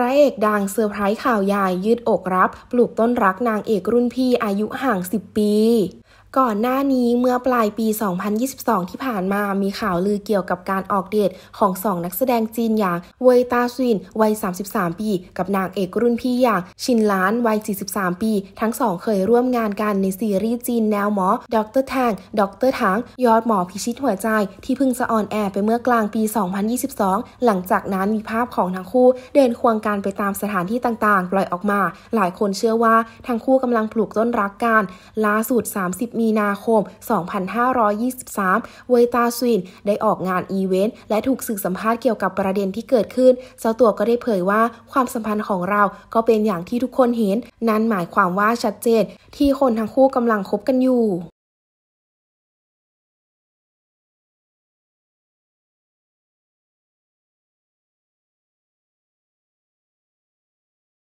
ระเอกดังเซอร์ไพรส์ข่าวใหญ่ยืดอกรับปลูกต้นรักนางเอกรุ่นพี่อายุห่าง10 ปีก่อนหน้านี้เมื่อปลายปี 2022 ที่ผ่านมามีข่าวลือเกี่ยวกับการออกเดทของ2นักแสดงจีนอย่างเว่ยต้าซินวัย 33 ปีกับนางเอกรุ่นพี่อย่างชินหลานวัย 43 ปีทั้งสองเคยร่วมงานกันในซีรีส์จีนแนวหมอดร.แทงดร.ถังยอดหมอพิชิตหัวใจที่เพิ่งจะออนแอร์ไปเมื่อกลางปี 2022 หลังจากนั้นมีภาพของทั้งคู่เดินควงกันไปตามสถานที่ต่างๆปล่อยออกมาหลายคนเชื่อว่าทั้งคู่กำลังปลูกต้นรักกันล่าสุด 30 มีนาคม 2523 เว่ยต้าซินได้ออกงานอีเวนต์และถูกสื่อสัมภาษณ์เกี่ยวกับประเด็นที่เกิดขึ้นเจ้าตัวก็ได้เผยว่าความสัมพันธ์ของเราก็เป็นอย่างที่ทุกคนเห็นนั่นหมายความว่าชัดเจนที่คนทั้งคู่กำลังคบกันอยู่